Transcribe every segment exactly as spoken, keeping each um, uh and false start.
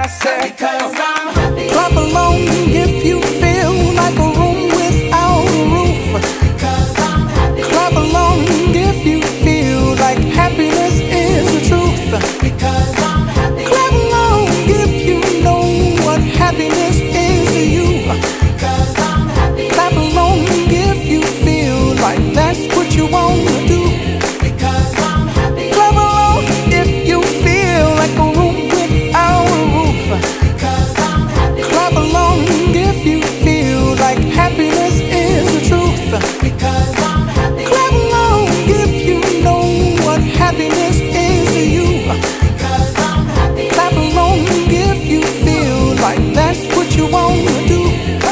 I said, because I'm happy. clap along if you feel like a room without a roof. Because I'm happy. Clap along if you feel like happiness is the truth. Because I'm happy. Clap along if you know what happiness is to you. Because I'm happy. Clap along if you feel like that's what you want to do. Because I'm happy. Clap along if you feel like a room without a roof. Because I'm happy. Clap along if you feel like happiness is the truth. Because I'm happy. Clap along if you know what happiness is to you. Because I'm happy. Clap along if you feel like that's what you want to do.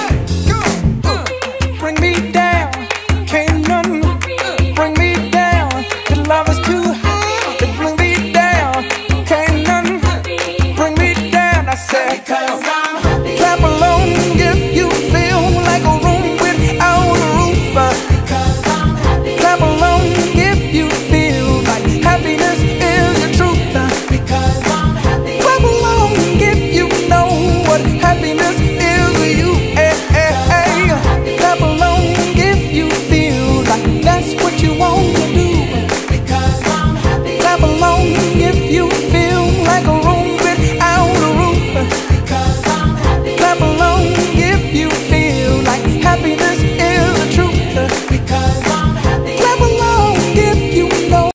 Bring me down, can't none bring me down. The love is too high to bring me down. Can't none bring me down. I said, Because I'm